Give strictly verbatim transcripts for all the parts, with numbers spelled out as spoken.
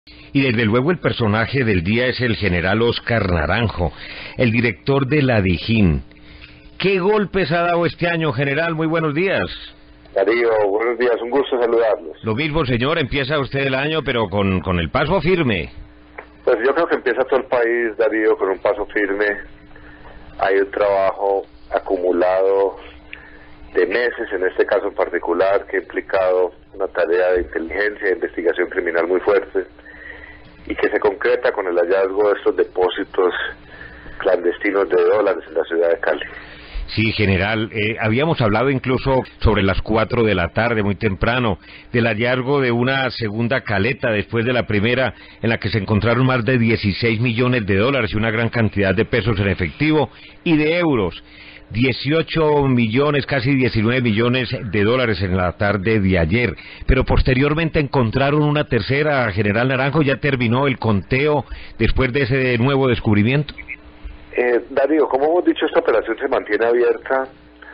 Y desde luego el personaje del día es el general Óscar Naranjo, el director de la Dijín. ¿Qué golpes ha dado este año, general? Muy buenos días. Darío, buenos días, un gusto saludarlos. Lo mismo, señor, empieza usted el año, pero con, con el paso firme. Pues yo creo que empieza todo el país, Darío, con un paso firme. Hay un trabajo acumulado de meses, en este caso en particular, que ha implicado una tarea de inteligencia e investigación criminal muy fuerte, y que se concreta con el hallazgo de estos depósitos clandestinos de dólares en la ciudad de Cali. Sí, general, eh, habíamos hablado incluso sobre las cuatro de la tarde, muy temprano, del hallazgo de una segunda caleta después de la primera, en la que se encontraron más de dieciséis millones de dólares y una gran cantidad de pesos en efectivo y de euros. dieciocho millones, casi diecinueve millones de dólares en la tarde de ayer, pero posteriormente encontraron una tercera. General Naranjo, ¿ya terminó el conteo después de ese nuevo descubrimiento? Eh, Darío, como hemos dicho, esta operación se mantiene abierta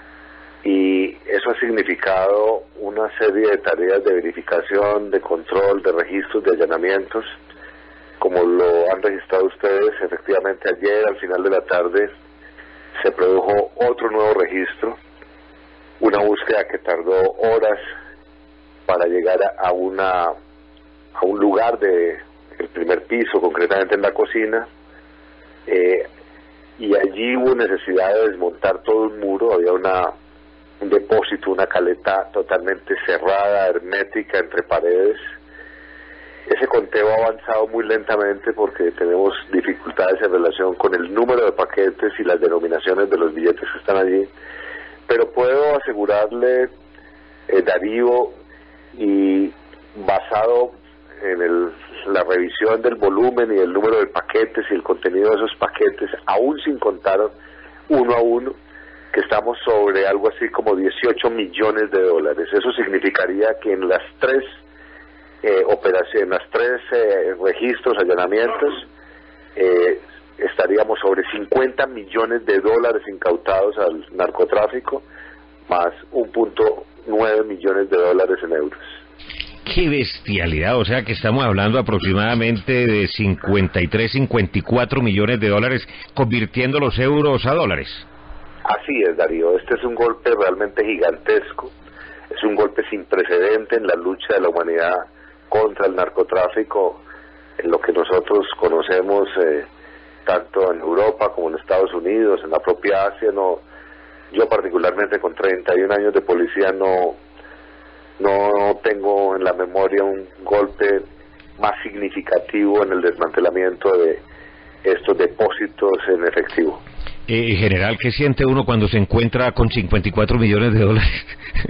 y eso ha significado una serie de tareas de verificación, de control, de registros, de allanamientos. Como lo han registrado ustedes, efectivamente ayer al final de la tarde se produjo otro nuevo registro, una búsqueda que tardó horas para llegar a una a un lugar de el primer piso, concretamente en la cocina, eh, y allí hubo necesidad de desmontar todo el muro. Había una un depósito, una caleta totalmente cerrada, hermética, entre paredes. Ese conteo ha avanzado muy lentamente porque tenemos dificultades en relación con el número de paquetes y las denominaciones de los billetes que están allí, pero puedo asegurarle, eh, Darío, y basado en el, la revisión del volumen y el número de paquetes y el contenido de esos paquetes, aún sin contar uno a uno, que estamos sobre algo así como dieciocho millones de dólares. Eso significaría que en las tres Eh, operación, las tres eh, registros, allanamientos, eh, estaríamos sobre cincuenta millones de dólares incautados al narcotráfico, más un punto nueve millones de dólares en euros. ¡Qué bestialidad! O sea que estamos hablando aproximadamente de cincuenta y tres, cincuenta y cuatro millones de dólares, convirtiendo los euros a dólares. Así es, Darío, este es un golpe realmente gigantesco, es un golpe sin precedente en la lucha de la humanidad contra el narcotráfico, en lo que nosotros conocemos eh, tanto en Europa como en Estados Unidos, en la propia Asia. No, yo particularmente con treinta y un años de policía no, no tengo en la memoria un golpe más significativo en el desmantelamiento de estos depósitos en efectivo. Eh, general, ¿qué siente uno cuando se encuentra con cincuenta y cuatro millones de dólares?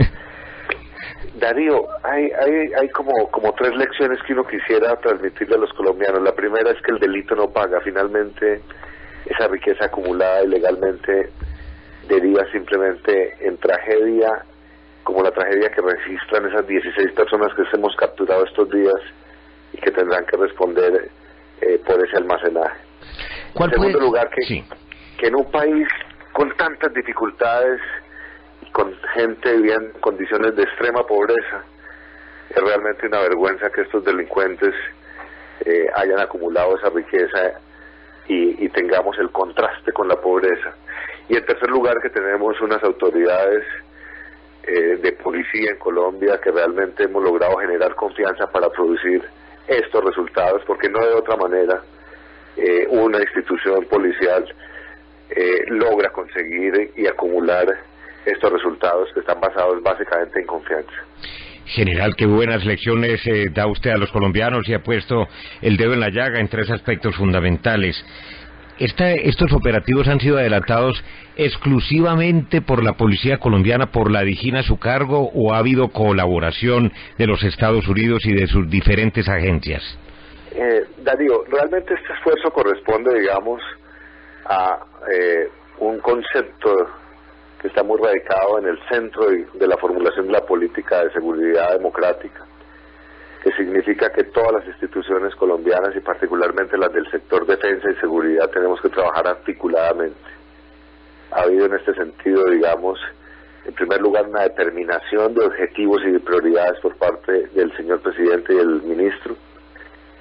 Darío, hay hay hay como como tres lecciones que uno quisiera transmitirle a los colombianos. La primera es que el delito no paga. Finalmente, esa riqueza acumulada ilegalmente deriva simplemente en tragedia, como la tragedia que registran esas dieciséis personas que hemos capturado estos días y que tendrán que responder eh, por ese almacenaje. En segundo lugar, que, sí. que en un país con tantas dificultades, con gente viviendo en condiciones de extrema pobreza, es realmente una vergüenza que estos delincuentes eh, hayan acumulado esa riqueza y, y tengamos el contraste con la pobreza. Y en tercer lugar, que tenemos unas autoridades eh, de policía en Colombia que realmente hemos logrado generar confianza para producir estos resultados, porque no de otra manera eh, una institución policial eh, logra conseguir y acumular estos resultados que están basados básicamente en confianza. General, qué buenas lecciones eh, da usted a los colombianos y ha puesto el dedo en la llaga en tres aspectos fundamentales. Esta, estos operativos han sido adelantados exclusivamente por la policía colombiana, por la Dijín a su cargo, ¿o ha habido colaboración de los Estados Unidos y de sus diferentes agencias? Eh, Darío, realmente este esfuerzo corresponde, digamos, a eh, un concepto que está muy radicado en el centro de la formulación de la política de seguridad democrática, que significa que todas las instituciones colombianas y particularmente las del sector defensa y seguridad tenemos que trabajar articuladamente. Ha habido en este sentido, digamos, en primer lugar una determinación de objetivos y de prioridades por parte del señor presidente y del ministro,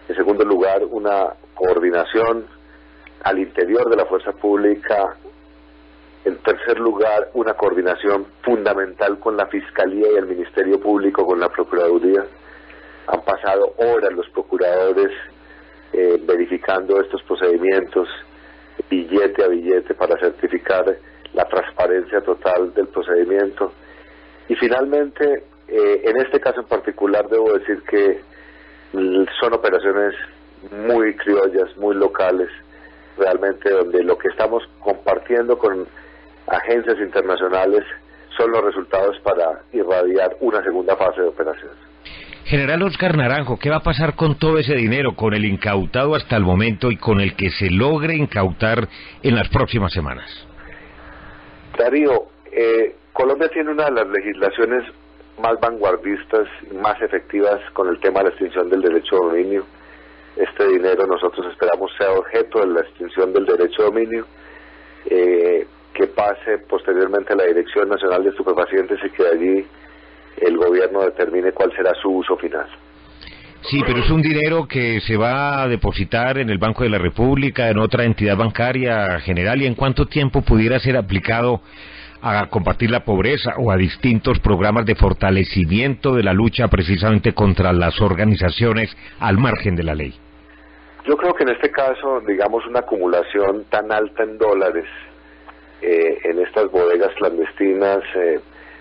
En segundo lugar, una coordinación al interior de la fuerza pública. En tercer lugar, una coordinación fundamental con la Fiscalía y el Ministerio Público, con la Procuraduría. Han pasado horas los procuradores eh, verificando estos procedimientos, billete a billete, para certificar la transparencia total del procedimiento. Y finalmente, eh, en este caso en particular, debo decir que son operaciones muy criollas, muy locales, realmente donde lo que estamos compartiendo con agencias internacionales son los resultados para irradiar una segunda fase de operaciones. General Oscar Naranjo, ¿qué va a pasar con todo ese dinero, con el incautado hasta el momento y con el que se logre incautar en las próximas semanas? Darío, eh, Colombia tiene una de las legislaciones más vanguardistas y más efectivas con el tema de la extinción del derecho de dominio. Este dinero nosotros esperamos sea objeto de la extinción del derecho de dominio, eh, que pase posteriormente a la Dirección Nacional de Estupefacientes y que de allí el gobierno determine cuál será su uso final. Sí, pero es un dinero que se va a depositar en el Banco de la República, en otra entidad bancaria general, ¿y en cuánto tiempo pudiera ser aplicado a combatir la pobreza o a distintos programas de fortalecimiento de la lucha precisamente contra las organizaciones al margen de la ley? Yo creo que en este caso, digamos, una acumulación tan alta en dólares eh, en estas bodegas clandestinas eh,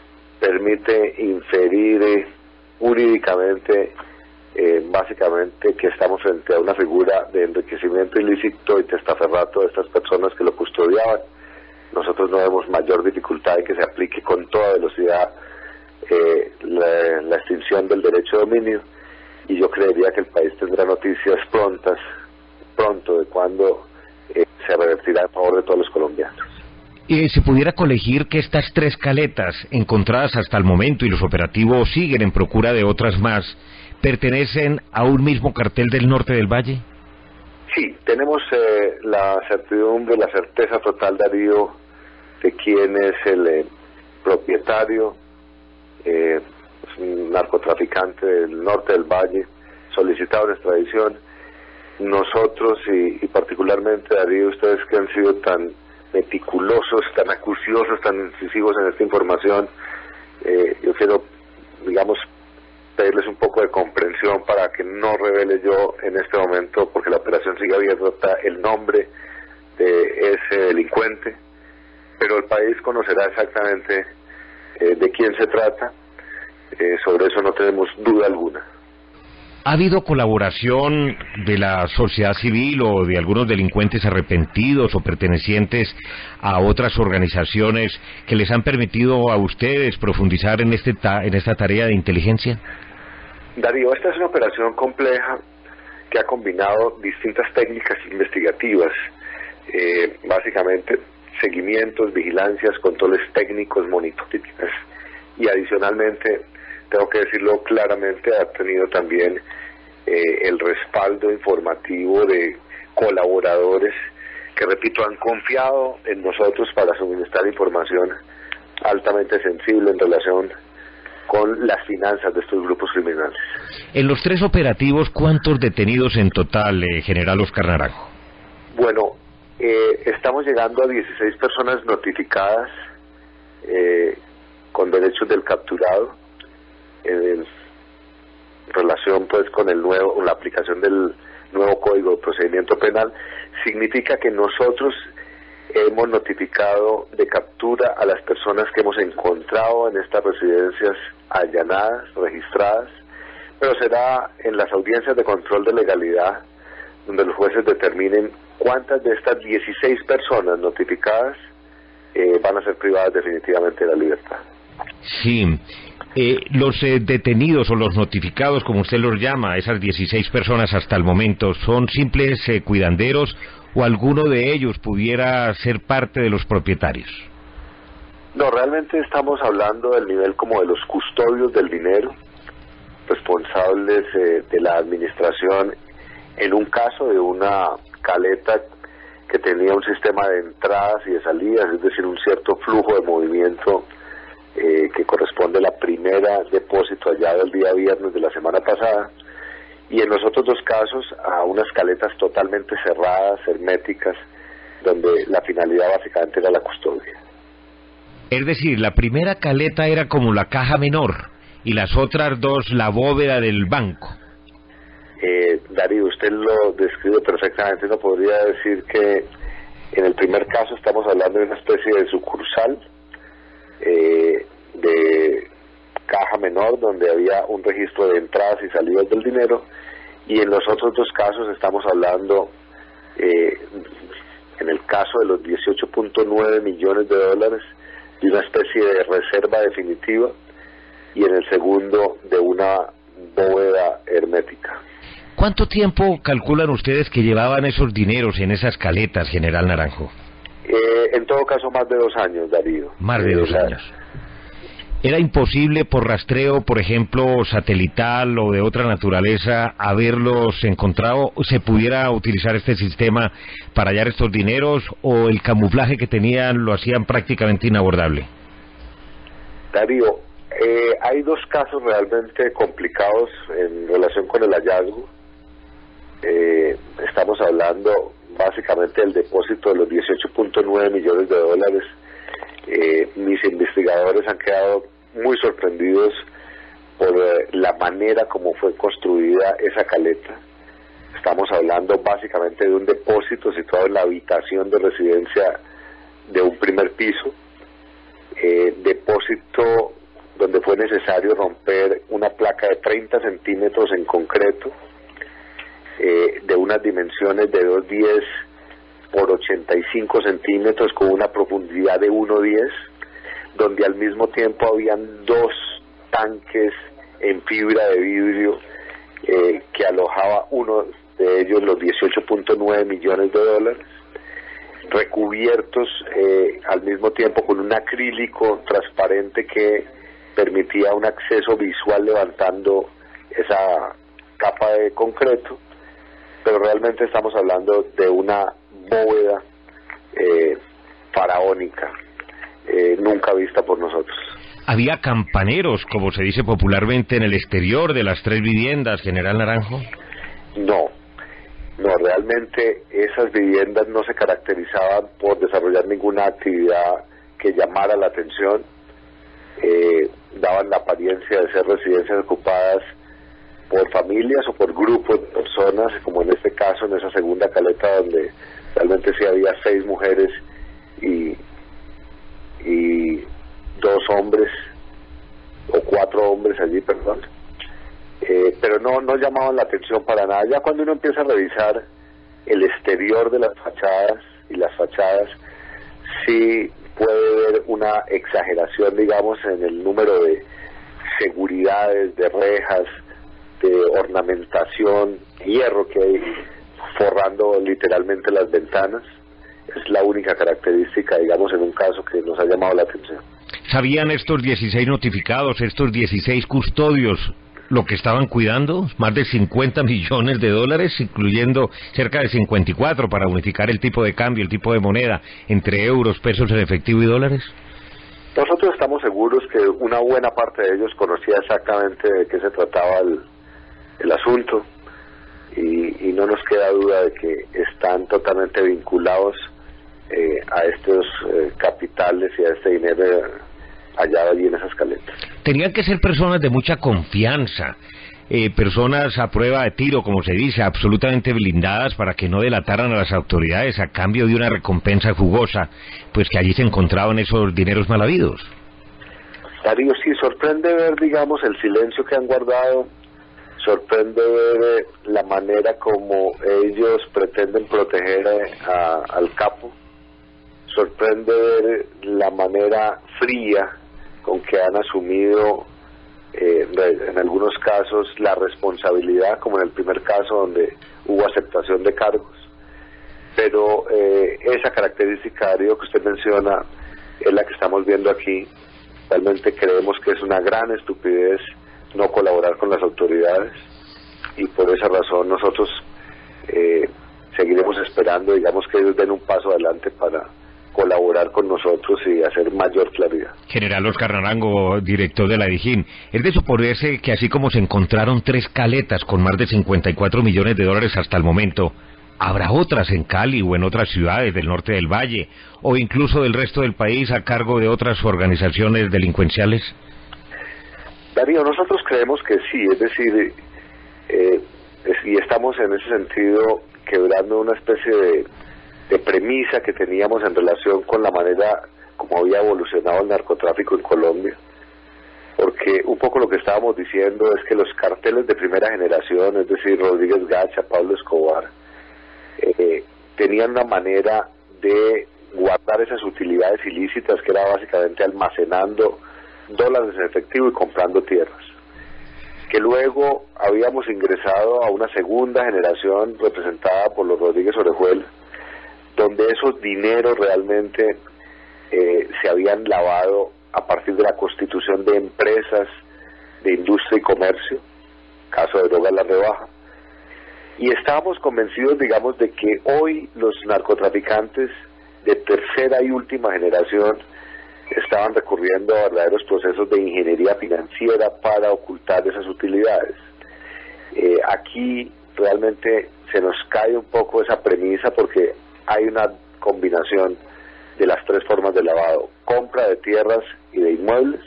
permite inferir eh, jurídicamente, eh, básicamente, que estamos frente a una figura de enriquecimiento ilícito y testaferrato de estas personas que lo custodiaban. Nosotros no vemos mayor dificultad en que se aplique con toda velocidad eh, la, la extinción del derecho de dominio, y yo creería que el país tendrá noticias prontas, pronto, de cuándo eh, se revertirá a favor de todos los colombianos. Eh, ¿Se pudiera colegir que estas tres caletas encontradas hasta el momento y los operativos siguen en procura de otras más, pertenecen a un mismo cartel del norte del Valle? Sí, tenemos eh, la certidumbre, la certeza total, Darío, de quién es el eh, propietario, eh, es un narcotraficante del norte del Valle, solicitado en extradición. Nosotros, y, y particularmente, Darío, ustedes que han sido tan meticulosos, tan acuciosos, tan incisivos en esta información, eh, yo quiero, digamos, pedirles un poco de comprensión para que no revele yo en este momento, porque la operación sigue abierta, el nombre de ese delincuente, pero el país conocerá exactamente eh, de quién se trata. Eh, sobre eso no tenemos duda alguna. ¿Ha habido colaboración de la sociedad civil o de algunos delincuentes arrepentidos o pertenecientes a otras organizaciones que les han permitido a ustedes profundizar en este ta en esta tarea de inteligencia? Darío, esta es una operación compleja que ha combinado distintas técnicas investigativas, eh, básicamente seguimientos, vigilancias, controles técnicos, monitorías, y adicionalmente, tengo que decirlo claramente, ha tenido también eh, el respaldo informativo de colaboradores que, repito, han confiado en nosotros para suministrar información altamente sensible en relación con las finanzas de estos grupos criminales. En los tres operativos, ¿cuántos detenidos en total, eh, General Oscar Naranjo? Bueno, eh, estamos llegando a dieciséis personas notificadas eh, con derechos del capturado, en relación pues con el nuevo, la aplicación del nuevo Código de Procedimiento Penal. Significa que nosotros hemos notificado de captura a las personas que hemos encontrado en estas residencias allanadas, registradas, pero será en las audiencias de control de legalidad donde los jueces determinen cuántas de estas dieciséis personas notificadas eh, van a ser privadas definitivamente de la libertad. Sí. Eh, los eh, detenidos o los notificados, como usted los llama, esas dieciséis personas hasta el momento, ¿son simples eh, cuidanderos o alguno de ellos pudiera ser parte de los propietarios? No, realmente estamos hablando del nivel como de los custodios del dinero, responsables eh, de la administración, en un caso de una caleta que tenía un sistema de entradas y de salidas, es decir, un cierto flujo de movimiento eh, que corresponde a la primera depósito allá del día viernes de la semana pasada, y en los otros dos casos a unas caletas totalmente cerradas, herméticas, donde la finalidad básicamente era la custodia. Es decir, la primera caleta era como la caja menor y las otras dos la bóveda del banco. Eh, Darío, usted lo describe perfectamente. Uno podría decir que en el primer caso estamos hablando de una especie de sucursal eh, de caja menor donde había un registro de entradas y salidas del dinero, y en los otros dos casos estamos hablando, eh, en el caso de los dieciocho punto nueve millones de dólares, de una especie de reserva definitiva, y en el segundo de una bóveda hermética. ¿Cuánto tiempo calculan ustedes que llevaban esos dineros en esas caletas, general Naranjo? Eh, en todo caso, más de dos años, Darío. Más de dos eh, años. ¿Era imposible por rastreo, por ejemplo, satelital o de otra naturaleza, haberlos encontrado? ¿Se pudiera utilizar este sistema para hallar estos dineros, o el camuflaje que tenían lo hacían prácticamente inabordable? Darío, eh, hay dos casos realmente complicados en relación con el hallazgo. Eh, estamos hablando básicamente del depósito de los dieciocho punto nueve millones de dólares. Eh, mis investigadores han quedado muy sorprendidos por eh, la manera como fue construida esa caleta. Estamos hablando básicamente de un depósito situado en la habitación de residencia de un primer piso, eh, depósito donde fue necesario romper una placa de treinta centímetros en concreto, eh, de unas dimensiones de dos diez por ochenta y cinco centímetros, con una profundidad de uno diez, donde al mismo tiempo habían dos tanques en fibra de vidrio eh, que alojaba uno de ellos los dieciocho punto nueve millones de dólares, recubiertos eh, al mismo tiempo con un acrílico transparente que permitía un acceso visual levantando esa capa de concreto, pero realmente estamos hablando de una bóveda eh, faraónica, eh, nunca vista por nosotros. ¿Había campaneros, como se dice popularmente, en el exterior de las tres viviendas, general Naranjo? No, no, realmente esas viviendas no se caracterizaban por desarrollar ninguna actividad que llamara la atención. Eh, daban la apariencia de ser residencias ocupadas por familias o por grupos de personas, como en este caso, en esa segunda caleta, donde realmente sí había seis mujeres y, y dos hombres, o cuatro hombres allí, perdón. Eh, pero no, no llamaban la atención para nada. Ya cuando uno empieza a revisar el exterior de las fachadas y las fachadas, sí puede ver una exageración, digamos, en el número de seguridades, de rejas, de ornamentación, hierro que hay forrando literalmente las ventanas. Es la única característica, digamos, en un caso que nos ha llamado la atención. ¿Sabían estos dieciséis notificados, estos dieciséis custodios, lo que estaban cuidando? Más de cincuenta millones de dólares, incluyendo cerca de cincuenta y cuatro para unificar el tipo de cambio, el tipo de moneda, entre euros, pesos en efectivo y dólares. Nosotros estamos seguros que una buena parte de ellos conocía exactamente de qué se trataba el, el asunto, y, y no nos queda duda de que están totalmente vinculados eh, a estos eh, capitales y a este dinero hallado allí en esas caletas. Tenían que ser personas de mucha confianza, eh, personas a prueba de tiro, como se dice, absolutamente blindadas para que no delataran a las autoridades a cambio de una recompensa jugosa, pues que allí se encontraban esos dineros mal habidos. Darío, sí, sorprende ver, digamos, el silencio que han guardado, sorprende ver la manera como ellos pretenden proteger a, al capo, sorprende ver la manera fría con que han asumido eh, en algunos casos la responsabilidad, como en el primer caso donde hubo aceptación de cargos. Pero eh, esa característica, Darío, que usted menciona, es la que estamos viendo aquí. Realmente creemos que es una gran estupidez no colaborar con las autoridades, y por esa razón nosotros eh, seguiremos esperando, digamos, que ellos den un paso adelante para colaborar con nosotros y hacer mayor claridad. General Oscar Naranjo, director de la DIJÍN, es de suponerse que así como se encontraron tres caletas con más de cincuenta y cuatro millones de dólares hasta el momento, habrá otras en Cali o en otras ciudades del norte del Valle, o incluso del resto del país a cargo de otras organizaciones delincuenciales. Darío, nosotros creemos que sí, es decir, eh, es, y estamos en ese sentido quebrando una especie de, de premisa que teníamos en relación con la manera como había evolucionado el narcotráfico en Colombia, porque un poco lo que estábamos diciendo es que los carteles de primera generación, es decir, Rodríguez Gacha, Pablo Escobar, eh, tenían una manera de guardar esas utilidades ilícitas que era básicamente almacenando dólares en efectivo y comprando tierras, que luego habíamos ingresado a una segunda generación representada por los Rodríguez Orejuela, donde esos dineros realmente eh, se habían lavado a partir de la constitución de empresas de industria y comercio, caso de Drogas La Rebaja, y estábamos convencidos, digamos, de que hoy los narcotraficantes de tercera y última generación estaban recurriendo a verdaderos procesos de ingeniería financiera para ocultar esas utilidades. Eh, aquí realmente se nos cae un poco esa premisa porque hay una combinación de las tres formas de lavado: compra de tierras y de inmuebles,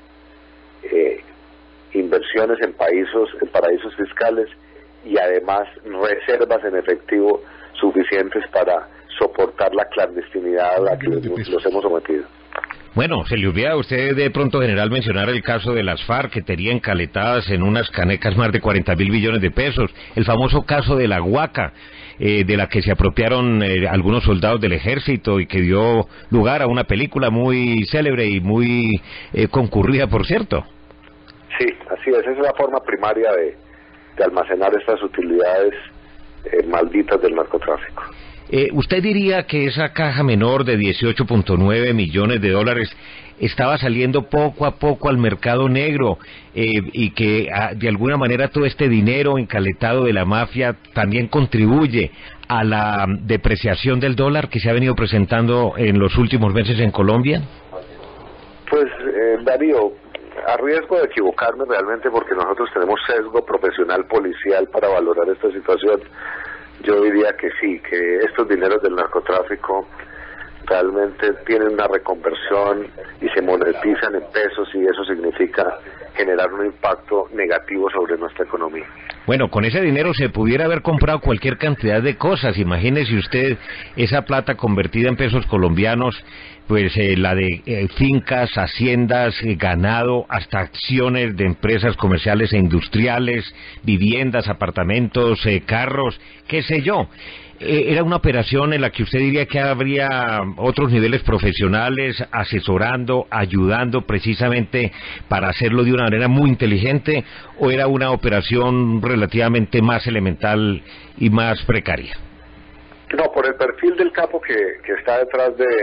eh, inversiones en paraísos, en paraísos fiscales y además reservas en efectivo suficientes para soportar la clandestinidad a la que nos, los hemos sometido. Bueno, se le olvida a usted de pronto, general, mencionar el caso de las FARC, que tenían caletadas en unas canecas más de cuarenta mil millones de pesos, el famoso caso de la Huaca, eh, de la que se apropiaron eh, algunos soldados del ejército y que dio lugar a una película muy célebre y muy eh, concurrida, por cierto. Sí, así es, esa es la forma primaria de, de almacenar estas utilidades eh, malditas del narcotráfico. Eh, ¿Usted diría que esa caja menor de dieciocho punto nueve millones de dólares estaba saliendo poco a poco al mercado negro eh, y que ah, de alguna manera todo este dinero encaletado de la mafia también contribuye a la depreciación del dólar que se ha venido presentando en los últimos meses en Colombia? Pues, eh, Darío, a riesgo de equivocarme realmente, porque nosotros tenemos sesgo profesional policial para valorar esta situación, yo diría que sí, que estos dineros del narcotráfico realmente tienen una reconversión y se monetizan en pesos, y eso significa generar un impacto negativo sobre nuestra economía. Bueno, con ese dinero se pudiera haber comprado cualquier cantidad de cosas. Imagínese usted esa plata convertida en pesos colombianos, pues eh, la de eh, fincas, haciendas, eh, ganado, hasta acciones de empresas comerciales e industriales, viviendas, apartamentos, eh, carros, qué sé yo. Eh, era una operación en la que usted diría que habría otros niveles profesionales asesorando, ayudando precisamente para hacerlo de una manera muy inteligente, o era una operación relativamente más elemental y más precaria. No, por el perfil del capo que, que está detrás de,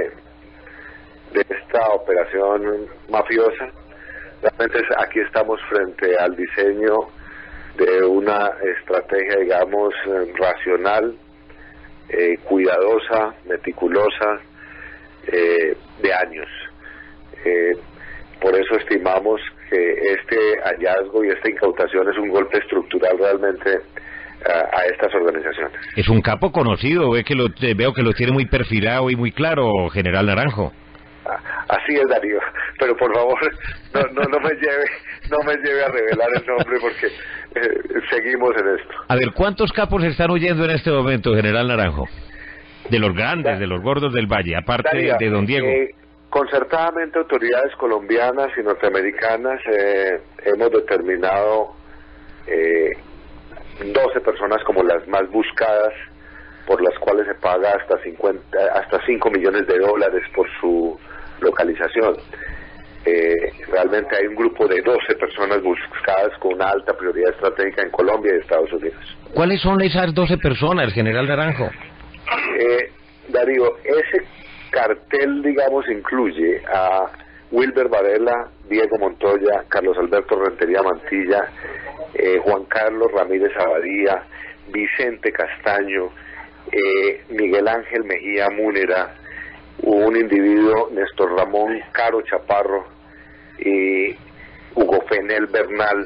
de esta operación mafiosa, realmente aquí estamos frente al diseño de una estrategia, digamos, racional, eh, cuidadosa, meticulosa, eh, de años. Eh, por eso estimamos que este hallazgo y esta incautación es un golpe estructural realmente a, a estas organizaciones. Es un capo conocido, ve que lo, veo que lo tiene muy perfilado y muy claro, general Naranjo. Así es, Darío, pero por favor no, no, no me lleve no me lleve a revelar el nombre, porque eh, seguimos en esto. A ver, ¿cuántos capos están huyendo en este momento, general Naranjo? De los grandes, de los gordos del Valle, aparte Darío, de don Diego. Eh, concertadamente autoridades colombianas y norteamericanas eh, hemos determinado eh, doce personas como las más buscadas, por las cuales se paga hasta cincuenta, hasta cinco millones de dólares por su localización. Eh, realmente hay un grupo de doce personas buscadas con una alta prioridad estratégica en Colombia y Estados Unidos. ¿Cuáles son esas doce personas, general Naranjo? Eh, Darío, ese cartel, digamos, incluye a Wilber Varela, Diego Montoya, Carlos Alberto Rentería Mantilla, eh, Juan Carlos Ramírez Abadía, Vicente Castaño, eh, Miguel Ángel Mejía Múnera, un individuo, Néstor Ramón Caro Chaparro, y Hugo Fenel Bernal,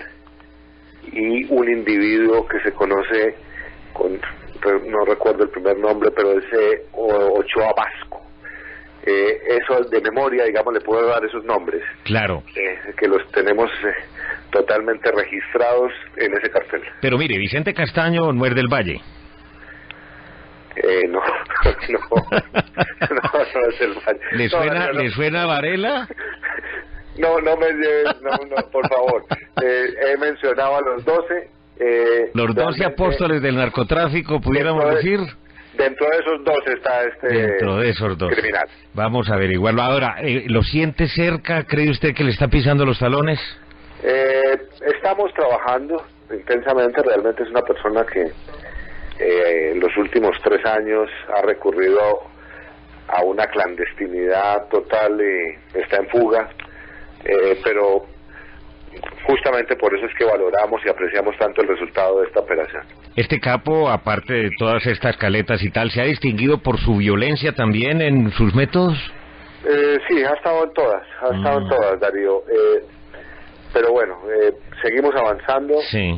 y un individuo que se conoce con, no recuerdo el primer nombre, pero es eh, Ochoa Vasco. Eh, eso de memoria, digamos, le puedo dar esos nombres. Claro. Eh, que los tenemos eh, totalmente registrados en ese cartel. Pero mire, Vicente Castaño no es del Valle. Eh, no, no, no, no es el Valle. ¿Le suena, no, no, no. ¿le suena Varela? No, no me no, no, por favor. Eh, he mencionado a los doce. Eh, los doce apóstoles del narcotráfico, pudiéramos de, decir. Dentro de esos dos está este Dentro de esos dos. criminal. Vamos a averiguarlo. Ahora, eh, ¿lo siente cerca? ¿Cree usted que le está pisando los talones? Eh, estamos trabajando intensamente. Realmente es una persona que eh, en los últimos tres años ha recurrido a una clandestinidad total, eh, está en fuga, eh, pero justamente por eso es que valoramos y apreciamos tanto el resultado de esta operación. Este capo, aparte de todas estas caletas y tal, ¿se ha distinguido por su violencia también en sus métodos? Eh, sí, ha estado en todas, ha estado mm. en todas, Darío. Eh, pero bueno, eh, seguimos avanzando. Sí.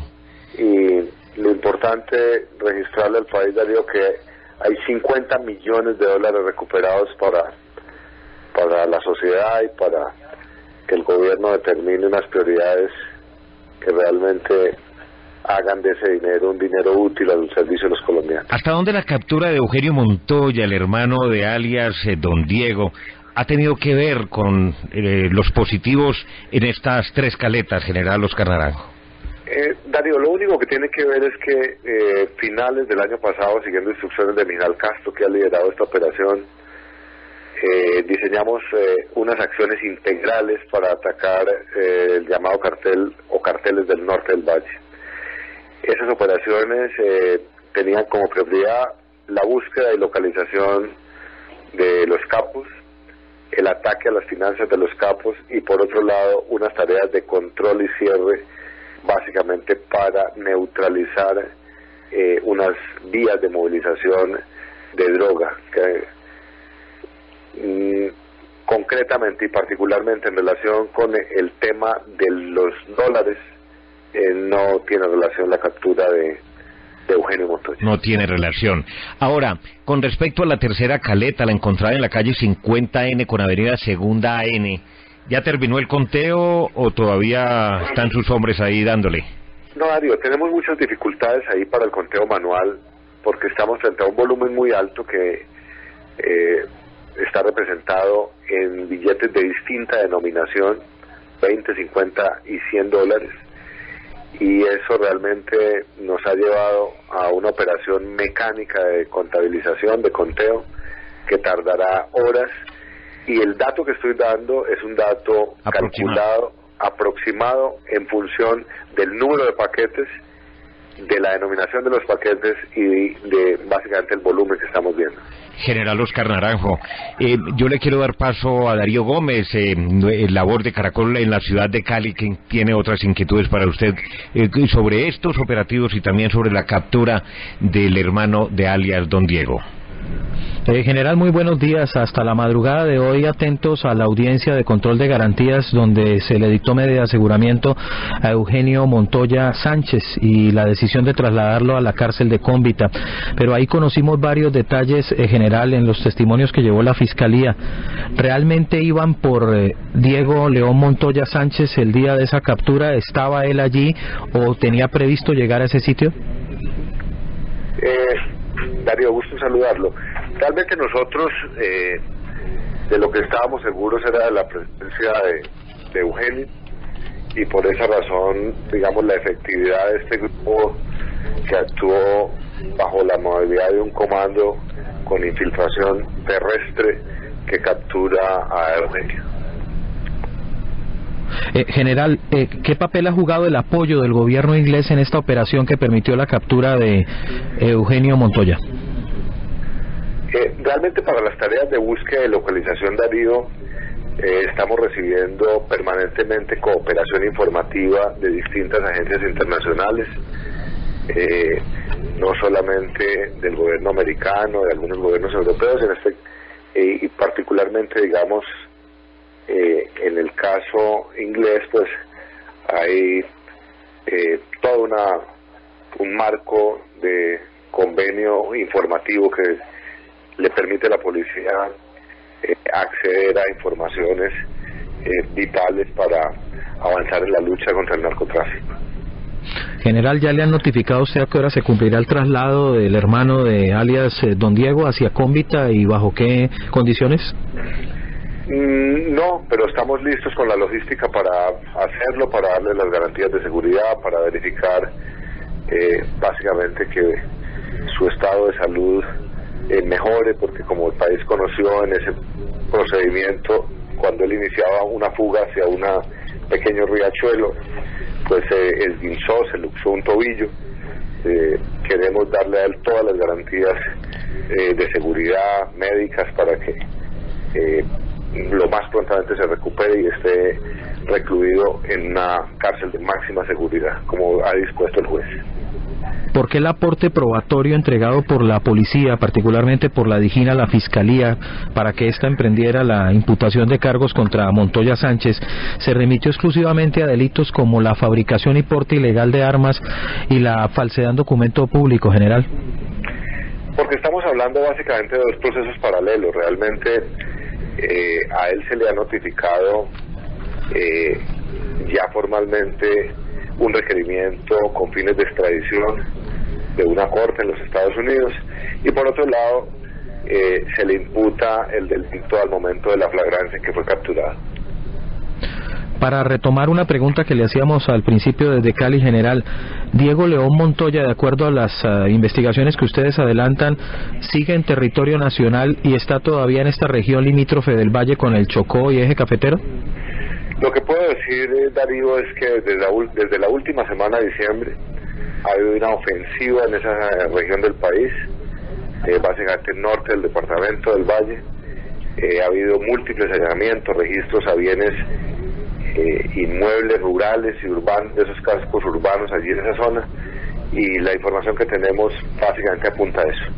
Y lo importante registrarle al país, Darío, que hay cincuenta millones de dólares recuperados para para la sociedad y para que el gobierno determine unas prioridades que realmente hagan de ese dinero un dinero útil al servicio de los colombianos. ¿Hasta dónde la captura de Eugenio Montoya, el hermano de alias eh, Don Diego, ha tenido que ver con eh, los positivos en estas tres caletas, General Oscar Naranjo? Eh, Darío, lo único que tiene que ver es que eh, finales del año pasado, siguiendo instrucciones de Miguel Castro, que ha liderado esta operación, eh, diseñamos eh, unas acciones integrales para atacar eh, el llamado cartel o carteles del norte del Valle. Esas operaciones eh, tenían como prioridad la búsqueda y localización de los capos, el ataque a las finanzas de los capos y por otro lado unas tareas de control y cierre básicamente para neutralizar eh, unas vías de movilización de droga que mm, concretamente y particularmente en relación con el tema de los dólares eh, no tiene relación la captura de, de Eugenio Montoya. No tiene relación. Ahora, con respecto a la tercera caleta, la encontrada en la calle cincuenta N con avenida Segunda N, ¿ya terminó el conteo o todavía están sus hombres ahí dándole? No, Darío, tenemos muchas dificultades ahí para el conteo manual porque estamos frente a un volumen muy alto que eh, está representado en billetes de distinta denominación, veinte, cincuenta y cien dólares, y eso realmente nos ha llevado a una operación mecánica de contabilización, de conteo, que tardará horas. Y el dato que estoy dando es un dato aproximado. calculado, aproximado en función del número de paquetes, de la denominación de los paquetes y de básicamente el volumen que estamos viendo. General Oscar Naranjo, eh, yo le quiero dar paso a Darío Gómez, eh, labor de Caracol en la ciudad de Cali, que tiene otras inquietudes para usted eh, sobre estos operativos y también sobre la captura del hermano de alias Don Diego. Eh, general, muy buenos días. Hasta la madrugada de hoy atentos a la audiencia de control de garantías donde se le dictó medida de aseguramiento a Eugenio Montoya Sánchez y la decisión de trasladarlo a la cárcel de Cómbita. Pero ahí conocimos varios detalles, eh, general, en los testimonios que llevó la Fiscalía. ¿Realmente iban por eh, Diego León Montoya Sánchez el día de esa captura? ¿Estaba él allí o tenía previsto llegar a ese sitio? Eh... Darío, gusto en saludarlo. Realmente nosotros eh, de lo que estábamos seguros era de la presencia de, de Eugenio y por esa razón, digamos, la efectividad de este grupo que actuó bajo la modalidad de un comando con infiltración terrestre que captura a Eugenio. Eh, general, eh, ¿qué papel ha jugado el apoyo del gobierno inglés en esta operación que permitió la captura de eh, Eugenio Montoya? Eh, realmente para las tareas de búsqueda y localización, Darío, eh, estamos recibiendo permanentemente cooperación informativa de distintas agencias internacionales, eh, no solamente del gobierno americano, de algunos gobiernos europeos. En este eh, y particularmente, digamos, eh, en el caso inglés, pues hay eh, todo una un marco de convenio informativo que le permite a la policía eh, acceder a informaciones eh, vitales para avanzar en la lucha contra el narcotráfico. General, ¿ya le han notificado a usted a qué hora se cumplirá el traslado del hermano de alias eh, Don Diego hacia Cómbita y bajo qué condiciones? Mm, no, pero estamos listos con la logística para hacerlo, para darle las garantías de seguridad, para verificar eh, básicamente que su estado de salud eh, mejore, porque como el país conoció en ese procedimiento, cuando él iniciaba una fuga hacia un pequeño riachuelo, pues se eh, esguinzó, se luxó un tobillo. Eh, queremos darle a él todas las garantías eh, de seguridad médicas para que eh, lo más prontamente se recupere y esté recluido en una cárcel de máxima seguridad, como ha dispuesto el juez. ¿Por qué el aporte probatorio entregado por la policía, particularmente por la DIJÍN a la Fiscalía, para que ésta emprendiera la imputación de cargos contra Montoya Sánchez, se remitió exclusivamente a delitos como la fabricación y porte ilegal de armas y la falsedad en documento público, general? Porque estamos hablando básicamente de dos procesos paralelos. Realmente eh, a él se le ha notificado eh, ya formalmente un requerimiento con fines de extradición de una corte en los Estados Unidos, y por otro lado eh, se le imputa el delito al momento de la flagrancia en que fue capturado. Para retomar una pregunta que le hacíamos al principio desde Cali, general, Diego León Montoya, de acuerdo a las uh, investigaciones que ustedes adelantan, sigue en territorio nacional y está todavía en esta región limítrofe del Valle con el Chocó y Eje Cafetero. Lo que puedo decir, eh, Darío, es que desde la, desde la última semana de diciembre ha habido una ofensiva en esa región del país, eh, básicamente el norte del departamento del Valle. Eh, ha habido múltiples allanamientos, registros a bienes eh, inmuebles rurales y urbanos, de esos cascos urbanos allí en esa zona, y la información que tenemos básicamente apunta a eso.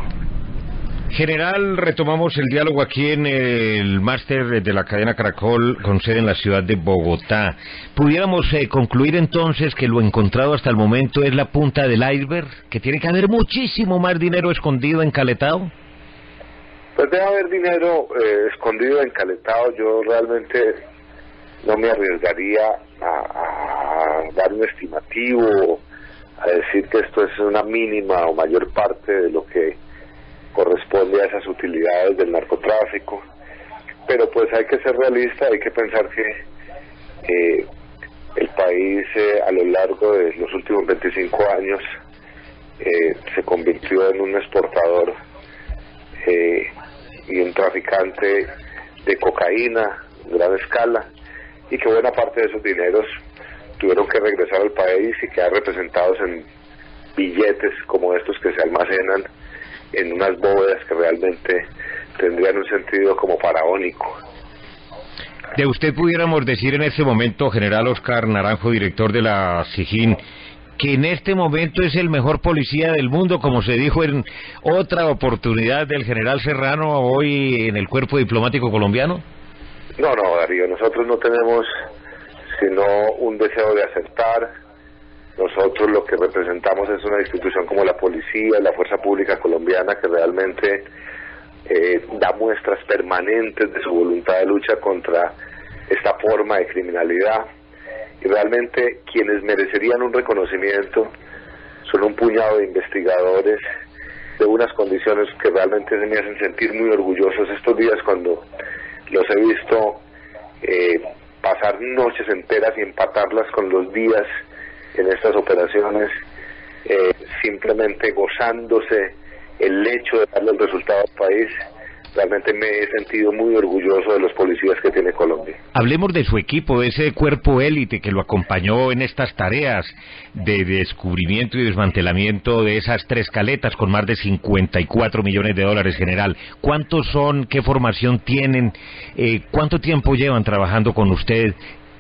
General, retomamos el diálogo aquí en el máster de la cadena Caracol con sede en la ciudad de Bogotá. ¿Pudiéramos eh, concluir entonces que lo encontrado hasta el momento es la punta del iceberg, que tiene que haber muchísimo más dinero escondido, encaletado? Pues debe haber dinero eh, escondido, encaletado. Yo realmente no me arriesgaría a, a dar un estimativo, a decir que esto es una mínima o mayor parte de lo que corresponde a esas utilidades del narcotráfico, pero pues hay que ser realista, hay que pensar que eh, el país eh, a lo largo de los últimos veinticinco años eh, se convirtió en un exportador eh, y un traficante de cocaína a gran escala, y que buena parte de esos dineros tuvieron que regresar al país y quedar representados en billetes como estos que se almacenan en unas bóvedas que realmente tendrían un sentido como faraónico. De usted pudiéramos decir en este momento, general Oscar Naranjo, director de la SIJÍN, que en este momento es el mejor policía del mundo, como se dijo en otra oportunidad del general Serrano hoy en el Cuerpo Diplomático Colombiano. No, no, Darío, nosotros no tenemos sino un deseo de acertar. Nosotros lo que representamos es una institución como la policía, la fuerza pública colombiana, que realmente eh, da muestras permanentes de su voluntad de lucha contra esta forma de criminalidad, y realmente quienes merecerían un reconocimiento son un puñado de investigadores de unas condiciones que realmente se me hacen sentir muy orgullosos estos días cuando los he visto eh, pasar noches enteras y empatarlas con los días en estas operaciones, eh, simplemente gozándose el hecho de darle el resultado al país. Realmente me he sentido muy orgulloso de los policías que tiene Colombia. Hablemos de su equipo, de ese cuerpo élite que lo acompañó en estas tareas de descubrimiento y desmantelamiento de esas tres caletas con más de cincuenta y cuatro millones de dólares, general. ¿Cuántos son? ¿Qué formación tienen? Eh, ¿Cuánto tiempo llevan trabajando con usted?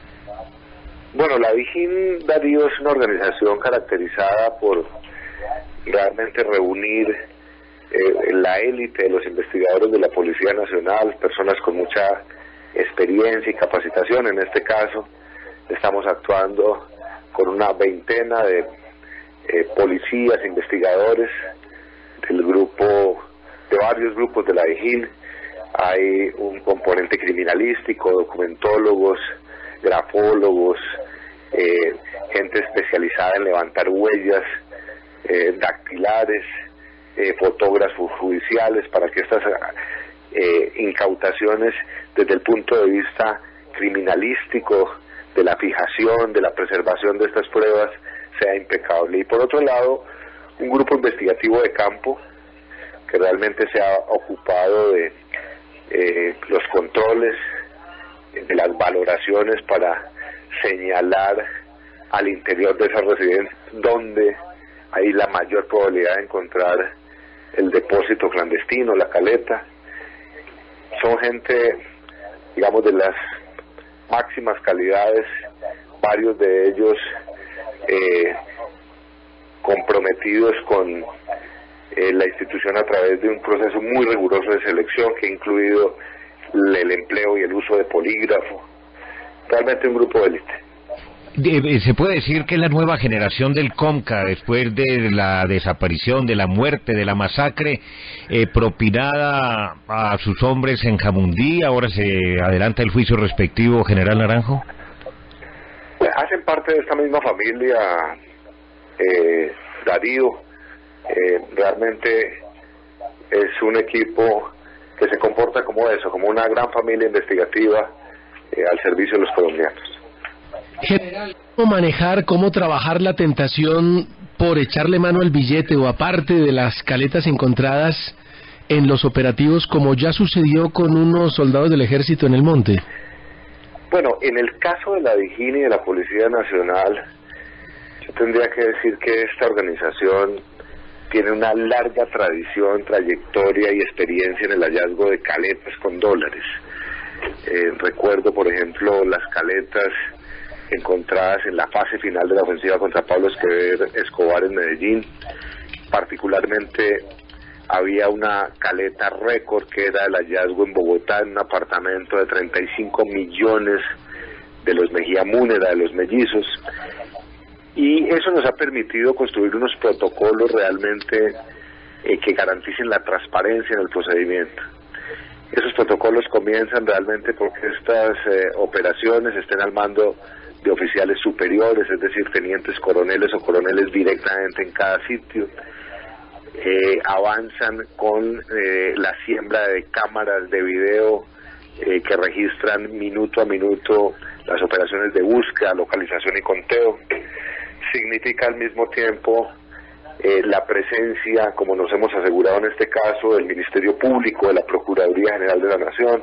Bueno, la DIJÍN, Darío, es una organización caracterizada por realmente reunir eh, la élite de los investigadores de la Policía Nacional, personas con mucha experiencia y capacitación. En este caso estamos actuando con una veintena de eh, policías, investigadores del grupo, de varios grupos de la DIJÍN. Hay un componente criminalístico, documentólogos, grafólogos, eh, gente especializada en levantar huellas eh, dactilares, eh, fotógrafos judiciales, para que estas eh, incautaciones desde el punto de vista criminalístico, de la fijación, de la preservación de estas pruebas, sea impecable. Y por otro lado, un grupo investigativo de campo que realmente se ha ocupado de eh, los controles, de las valoraciones para señalar al interior de esas residencias donde hay la mayor probabilidad de encontrar el depósito clandestino, la caleta. Son gente, digamos, de las máximas calidades, varios de ellos eh, comprometidos con eh, la institución a través de un proceso muy riguroso de selección que ha incluido el empleo y el uso de polígrafo. Realmente un grupo de élite. Se puede decir que es la nueva generación del COMCA, después de la desaparición, de la muerte, de la masacre eh, propinada a sus hombres en Jamundí. Ahora se adelanta el juicio respectivo, General Naranjo. Hacen parte de esta misma familia, eh, Darío. Eh, realmente es un equipo que se comporta como eso, como una gran familia investigativa eh, al servicio de los colombianos. General, ¿cómo manejar, cómo trabajar la tentación por echarle mano al billete o aparte de las caletas encontradas en los operativos, como ya sucedió con unos soldados del ejército en el monte? Bueno, en el caso de la DIJÍN y de la Policía Nacional, yo tendría que decir que esta organización tiene una larga tradición, trayectoria y experiencia en el hallazgo de caletas con dólares. Eh, recuerdo, por ejemplo, las caletas encontradas en la fase final de la ofensiva contra Pablo Escobar en Medellín. Particularmente había una caleta récord que era el hallazgo en Bogotá en un apartamento de treinta y cinco millones de los Mejía Múnera, de los mellizos, y eso nos ha permitido construir unos protocolos realmente eh, que garanticen la transparencia en el procedimiento. Esos protocolos comienzan realmente porque estas eh, operaciones estén al mando de oficiales superiores, es decir, tenientes coroneles o coroneles directamente en cada sitio. Eh, avanzan con eh, la siembra de cámaras de video eh, que registran minuto a minuto las operaciones de búsqueda, localización y conteo. Significa al mismo tiempo eh, la presencia, como nos hemos asegurado en este caso, del Ministerio Público, de la Procuraduría General de la Nación,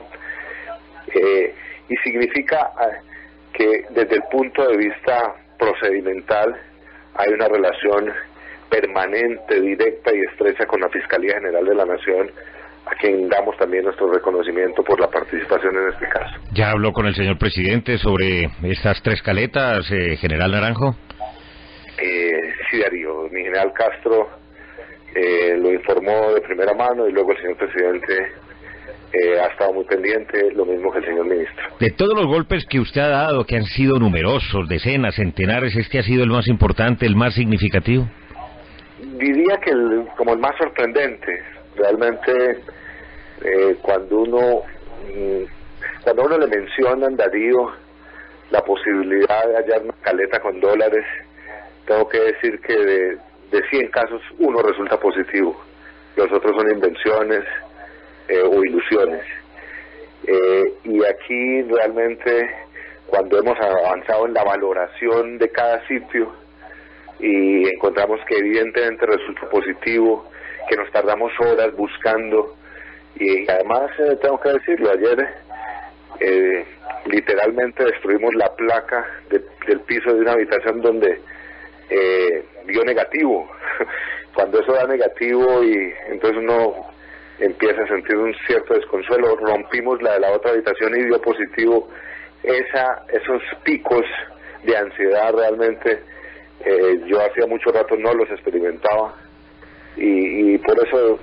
eh, y significa eh, que desde el punto de vista procedimental hay una relación permanente, directa y estrecha con la Fiscalía General de la Nación, a quien damos también nuestro reconocimiento por la participación en este caso. ¿Ya habló con el señor presidente sobre estas tres caletas, eh, General Naranjo? Eh, sí, Darío, mi general Castro eh, lo informó de primera mano y luego el señor presidente eh, ha estado muy pendiente, lo mismo que el señor ministro. De todos los golpes que usted ha dado, que han sido numerosos, decenas, centenares, ¿este ha sido el más importante, el más significativo? Diría que el, como el más sorprendente. Realmente eh, cuando uno cuando uno le mencionan, Darío, la posibilidad de hallar una caleta con dólares, tengo que decir que de, de cien casos uno resulta positivo, los otros son invenciones eh, o ilusiones. Eh, y aquí realmente cuando hemos avanzado en la valoración de cada sitio y encontramos que evidentemente resulta positivo, que nos tardamos horas buscando, y además eh, tengo que decirlo, ayer eh, literalmente destruimos la placa de, del piso de una habitación donde eh, dio negativo. Cuando eso da negativo y entonces uno empieza a sentir un cierto desconsuelo, rompimos la de la otra habitación y dio positivo. Esa, esos picos de ansiedad realmente eh, yo hacía mucho rato no los experimentaba, y, y por eso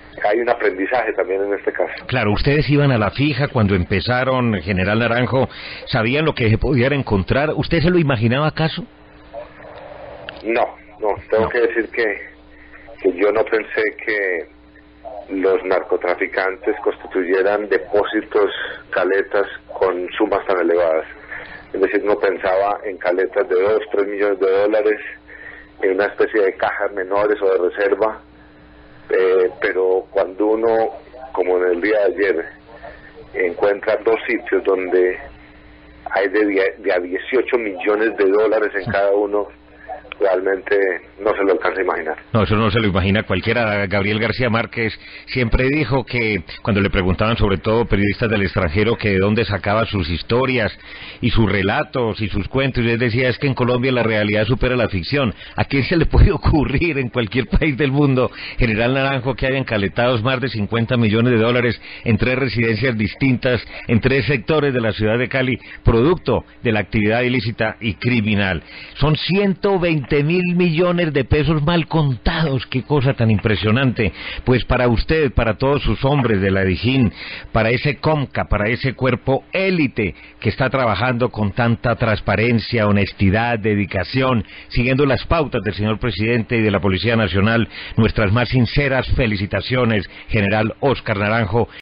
hay un aprendizaje también en este caso. Claro, ustedes iban a la fija cuando empezaron, General Naranjo, ¿sabían lo que se podían encontrar? ¿Usted se lo imaginaba acaso? No, no, tengo no. que decir que, que yo no pensé que los narcotraficantes constituyeran depósitos, caletas con sumas tan elevadas. Es decir, no pensaba en caletas de dos, tres millones de dólares, en una especie de cajas menores o de reserva, eh, pero cuando uno, como en el día de ayer, encuentra dos sitios donde hay de, de a dieciocho millones de dólares en cada uno, realmente no se lo alcanza a imaginar. No, eso no se lo imagina cualquiera. Gabriel García Márquez siempre dijo que cuando le preguntaban, sobre todo periodistas del extranjero, que de dónde sacaba sus historias y sus relatos y sus cuentos, y él decía, es que en Colombia la realidad supera la ficción. ¿A quién se le puede ocurrir en cualquier país del mundo, General Naranjo, que hayan caletados más de cincuenta millones de dólares en tres residencias distintas, en tres sectores de la ciudad de Cali, producto de la actividad ilícita y criminal? Son ciento veinte mil millones de pesos mal contados. Qué cosa tan impresionante. Pues para usted, para todos sus hombres de la Dijín, para ese COMCA, para ese cuerpo élite que está trabajando con tanta transparencia, honestidad, dedicación, siguiendo las pautas del señor presidente y de la Policía Nacional, nuestras más sinceras felicitaciones, General Óscar Naranjo.